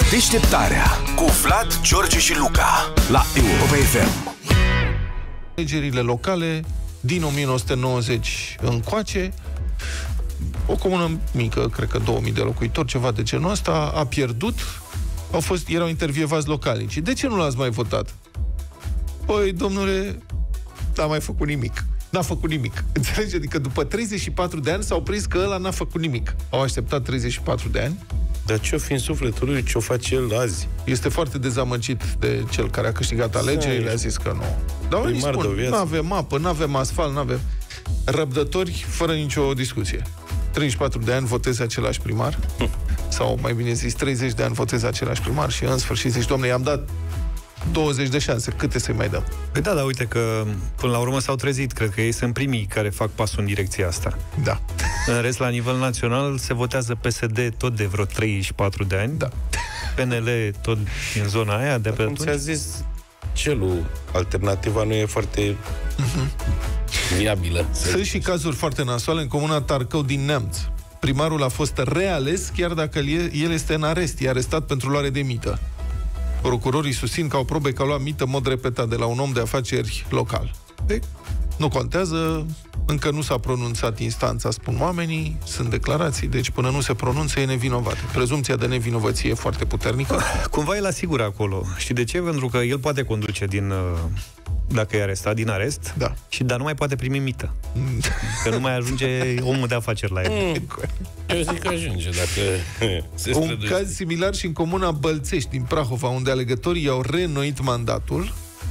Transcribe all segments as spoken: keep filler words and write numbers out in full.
Deșteptarea cu Vlad, George și Luca la Europa F M. Alegerile locale din o mie nouă sute nouăzeci încoace, o comună mică, cred că două mii de locuitori, ceva de genul ăsta, a pierdut. Au fost, erau intervievați localnicii. De ce nu l-ați mai votat? Păi, domnule, n-a mai făcut nimic. N-a făcut nimic. Înțelege? Adică după treizeci și patru de ani s-au prins că ăla n-a făcut nimic. Au așteptat treizeci și patru de ani. Dar ce-o fi în sufletul lui, ce-o face el azi? Este foarte dezamăgit de cel care a câștigat alegerile, a zis că nu. Dar oamenii spun, nu avem apă, nu avem asfalt, nu avem... Răbdători, fără nicio discuție. treizeci și patru de ani votezi același primar, hm. sau mai bine zis, treizeci de ani votezi același primar și în sfârșit zici, dom'le, i-am dat douăzeci de șanse, câte să-i mai dăm? Păi da, dar uite că până la urmă s-au trezit, cred că ei sunt primii care fac pasul în direcția asta. Da. În rest, la nivel național, se votează P S D tot de vreo treizeci și patru de ani, da. P N L tot în zona aia, de pe atunci. Cum ți-a zis celul, alternativa nu e foarte uh-huh. viabilă. Sunt și cazuri foarte nasoale în comuna Tarcău din Neamț. Primarul a fost reales, chiar dacă el este în arest, e arestat pentru luare de mită. Procurorii susțin că au probe că a luat mită în mod repetat de la un om de afaceri local. De, nu contează, încă nu s-a pronunțat instanța, spun oamenii, sunt declarații, deci până nu se pronunță e nevinovat. Prezumția de nevinovăție e foarte puternică. Cumva e la sigur acolo. Știi de ce? Pentru că el poate conduce din... dacă e arestat, din arest, da. Și dar nu mai poate primi mită. Că nu mai ajunge omul de afaceri la el. Mm. Eu zic că ajunge, dacă se Un caz similar și în comuna Bălțești, din Prahova, unde alegătorii i-au reînnoit mandatul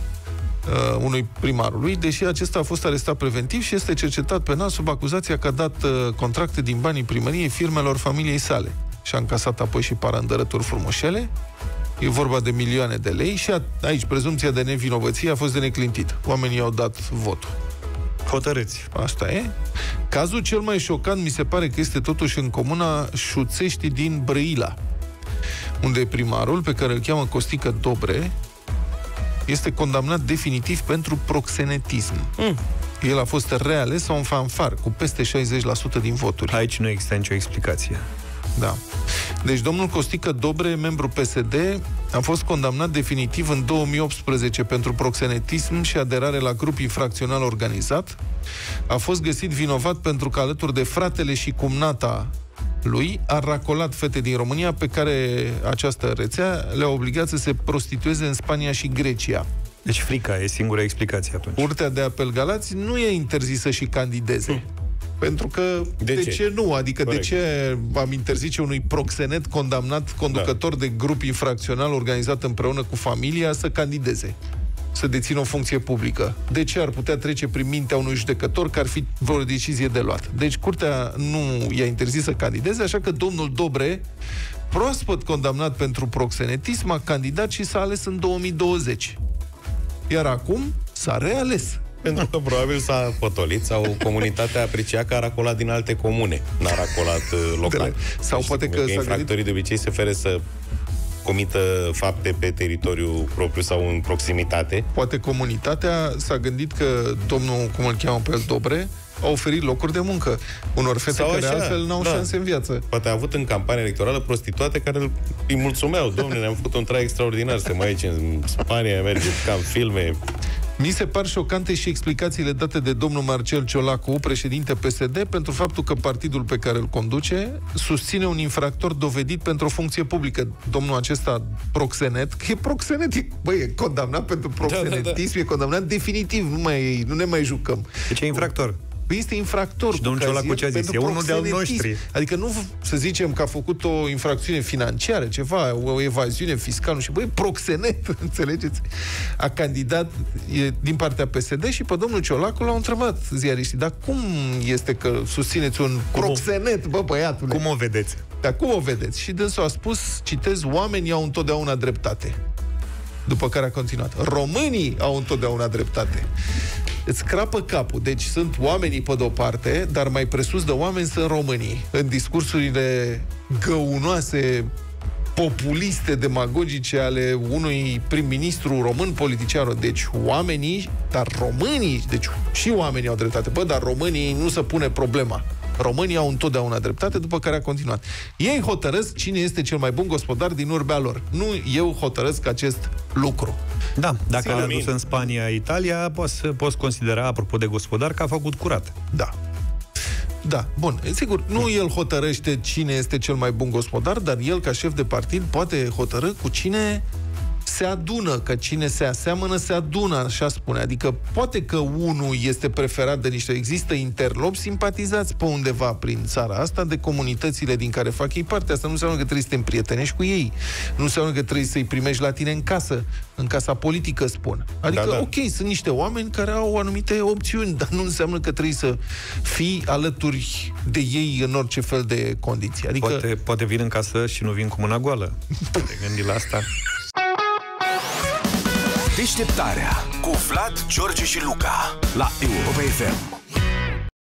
uh, unui primarului, deși acesta a fost arestat preventiv și este cercetat penal sub acuzația că a dat uh, contracte din banii primăriei firmelor familiei sale. Și a încasat apoi și parandărături frumușele. E vorba de milioane de lei și a, aici prezumția de nevinovăție a fost de neclintit. Oamenii au dat votul. Hotărâți. Asta e. Cazul cel mai șocant mi se pare că este totuși în comuna Șuțești din Brăila, unde primarul, pe care îl cheamă Costică Dobre, este condamnat definitiv pentru proxenetism. Mm. El a fost reales sau un fanfar, cu peste șaizeci la sută din voturi. Aici nu există nicio explicație. Da. Deci domnul Costică Dobre, membru P S D, a fost condamnat definitiv în două mii optsprezece pentru proxenetism și aderare la grup infracțional organizat. A fost găsit vinovat pentru că alături de fratele și cumnata lui a racolat fete din România pe care această rețea le-a obligat să se prostitueze în Spania și Grecia. Deci frica e singura explicație atunci. Curtea de apel Galați nu e interzisă și candideze. Hmm. Pentru că, de, de ce? ce nu? Adică Corect. De ce am interzice unui proxenet condamnat, conducător da. de grup infracțional organizat împreună cu familia, să candideze, să dețină o funcție publică? De ce ar putea trece prin mintea unui judecător că ar fi vreo decizie de luat? Deci curtea nu i-a interzis să candideze, așa că domnul Dobre, proaspăt condamnat pentru proxenetism, a candidat și s-a ales în două mii douăzeci. Iar acum s-a reales. Pentru că probabil s-a potolit sau comunitatea a apreciat că a racolat din alte comune, n-a racolat uh, local. Sau poate că, că infractorii gândit... de obicei se feră să comită fapte pe teritoriu propriu sau în proximitate. Poate comunitatea s-a gândit că domnul, cum îl cheamă pe el, Dobre, a oferit locuri de muncă unor fete sau care așa, altfel n-au da. șanse în viață. Poate a avut în campanie electorală prostituate care îi mulțumeau. Dom'le, ne-am făcut un trai extraordinar, să mai aici în Spania, merge ca în filme. Mi se par șocante și explicațiile date de domnul Marcel Ciolacu, președinte P S D, pentru faptul că partidul pe care îl conduce susține un infractor dovedit pentru o funcție publică. Domnul acesta, proxenet, că e proxenet, e, bă, e condamnat pentru proxenetism, da, da, da. e condamnat definitiv, nu, mai, nu ne mai jucăm. Deci e infractor. Este infractor. Și domnul Ciolacu ce a zis? E unul de-al noștri. Adică nu să zicem că a făcut o infracțiune financiară, ceva, o evaziune fiscală și, băi, proxenet, înțelegeți? A candidat e, din partea P S D și pe domnul Ciolacu l-au întrebat ziariștii, dar cum este că susțineți un cum proxenet, bă, băiatule? Cum o vedeți? Dar cum o vedeți? Și dânsul a spus, citez, oamenii au întotdeauna dreptate. După care a continuat, românii au întotdeauna dreptate. Îți crapă capul. Deci sunt oamenii pe de-o parte, dar mai presus de oameni sunt românii. În discursurile găunoase, populiste, demagogice ale unui prim-ministru român, politician. Deci oamenii, dar românii, deci și oamenii au dreptate. Bă, dar românii nu se pune problema. Românii au întotdeauna dreptate, după care a continuat. Ei hotărăsc cine este cel mai bun gospodar din urbea lor. Nu eu hotărăsc acest lucru. Da, dacă le-a dus în Spania, Italia, poți, poți considera, apropo de gospodar, că a făcut curat. Da. Da, bun. Sigur, nu el hotărăște cine este cel mai bun gospodar, dar el, ca șef de partid, poate hotărâ cu cine se adună, că cine se aseamănă se adună, așa spune. Adică poate că unul este preferat de niște... Există interlopi simpatizați pe undeva prin țara asta de comunitățile din care fac ei parte. Asta nu înseamnă că trebuie să te împrietenești cu ei. Nu înseamnă că trebuie să-i primești la tine în casă, în casa politică, spun. Adică, da, da. ok, sunt niște oameni care au anumite opțiuni, dar nu înseamnă că trebuie să fii alături de ei în orice fel de condiții. Adică... Poate, poate vin în casă și nu vin cu mâna goală. Te gândi la asta? Deșteptarea cu Vlad, George și Luca la Europa F M.